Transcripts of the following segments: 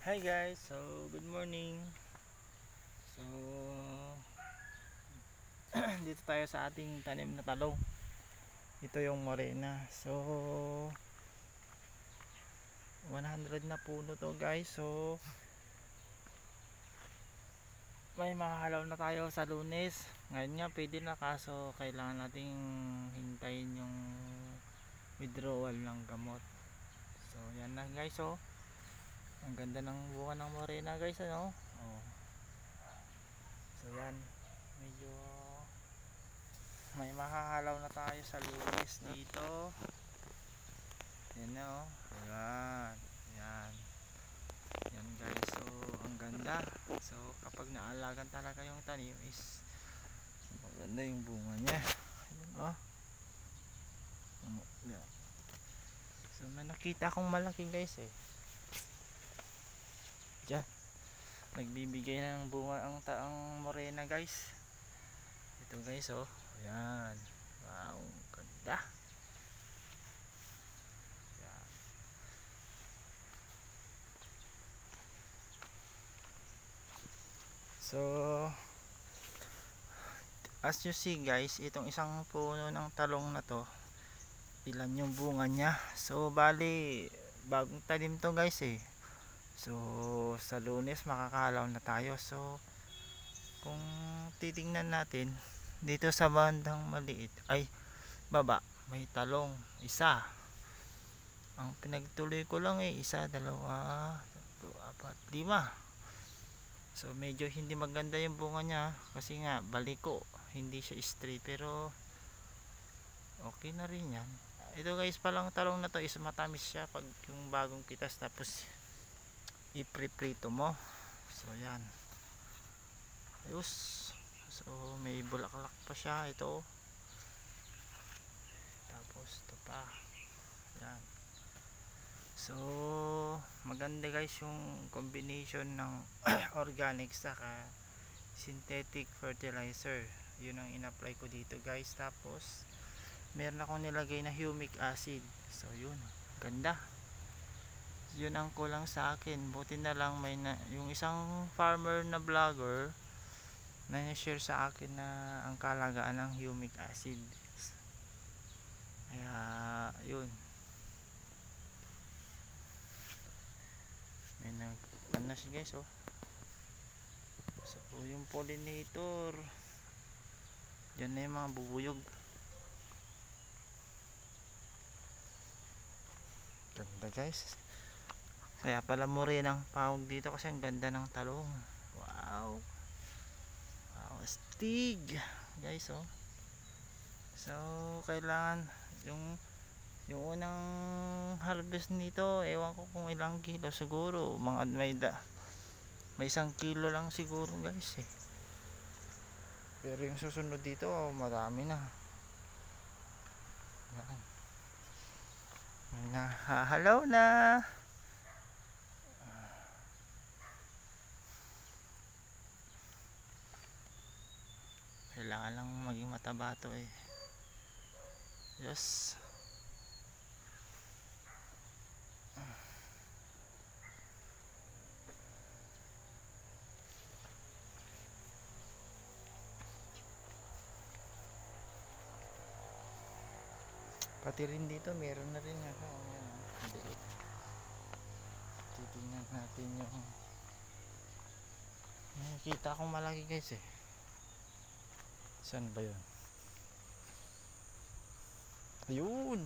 Hi guys, so good morning. So dito tayo sa ating tanim na talong. Ito yung morena. So 100 na puno to guys. So may makakalaw na tayo sa Lunes. Ngayon nga pwede na, kaso kailangan nating hintayin yung withdrawal ng gamot. So yan na guys. So ang ganda ng bunga ng morena guys, ano? Oh. So yan, medyo may makakalaw na tayo sa Lunes dito. Yan na, oh. Yan. Yan. Yan guys. So ang ganda. So kapag naalagan talaga yung tanim is maganda yung bunga niya. Yan, oh. Yan. So may nakita akong malaki guys eh. Diyan. Nagbibigay ng bunga ang taang morena guys. Ito guys, oh. Yan. Wow, ganda. Yan. So as you see guys, itong isang puno ng talong na to, ilan yung bunga niya. So bali bagong tanim to guys eh. So sa Lunes makakalaw na tayo. So kung titingnan natin dito sa bandang maliit ay baba, may talong isa. Ang pinagtuloy ko lang eh, isa, dalawa, tatlo, apat, lima. So medyo hindi maganda yung bunga niya kasi nga baliko, hindi siya straight, pero okay na rin yan. Ito guys, palang talong na to is matamis siya pag yung bagong kitas, tapos ipriprito mo. So yan, ayos. So may bulaklak pa siya ito, tapos ito pa. Yan. So maganda guys yung combination ng organic saka synthetic fertilizer. Yun ang in-apply ko dito guys. Tapos meron akong nilagay na humic acid. So yun, ganda. Yun ang kulang sa akin. Buti na lang may yung isang farmer na vlogger na share sa akin na ang kalagaan ng humic acid. Kaya yun, may nagpanas guys, oh. So yung pollinator, dyan na yung mga bubuyog. Ganda guys. Kaya pala morena ang pawag dito kasi ang ganda ng talong. Wow, wow, astig guys, oh. So kailangan yung unang harvest nito, ewan ko kung ilang kilo, siguro mga may 1 kilo lang siguro guys eh. Pero yung susunod dito, marami na. Yan. Nahahalaw na. Kailangan lang maging mataba to eh. Yes. Pati rin dito meron na rin ako. Hindi. Titingnan natin yung nakikita akong malaki guys eh. Saan ba yun? Ayun.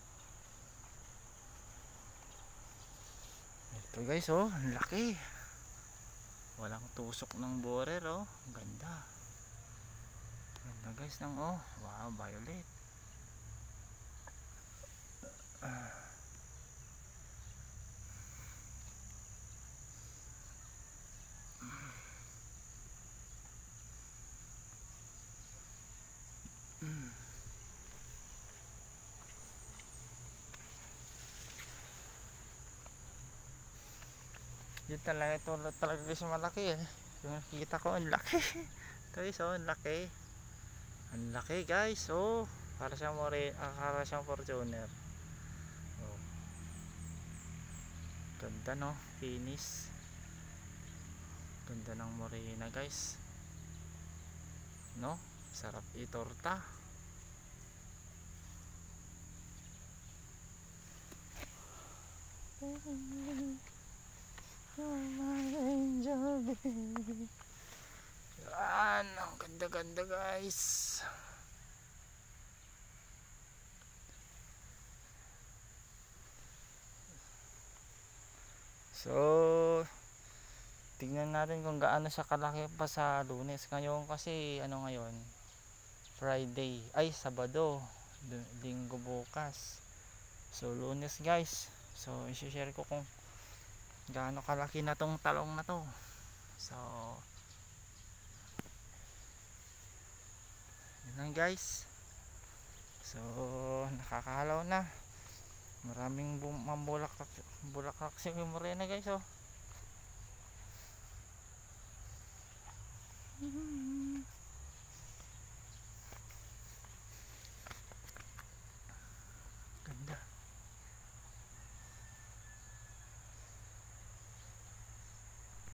Ito guys, oh, ang laki. Walang tusok ng borer, oh. Ganda. Ganda guys ng, oh, wow, violet. Yun talaga, ito talaga guys malaki eh. Yung nakikita ko, ang laki. Ito guys, oh, ang laki. Ang laki guys, oh. Para siyang para siyang Fortuner. Oh. Ganda no, finish. Ganda ng morena guys, no? Sarap itorta. You're my angel baby. Yan, ang ganda-ganda guys. So tingnan natin kung gaano siya kalaki pa sa Lunes. Ngayon kasi ano ngayon, Friday, ay Sabado, Linggo bukas. So Lunes guys. So i-share ko kung gaano kalaki na tong talong na to. So yun lang guys. So nakakahalaw na. Maraming bulaklak si morena guys oh.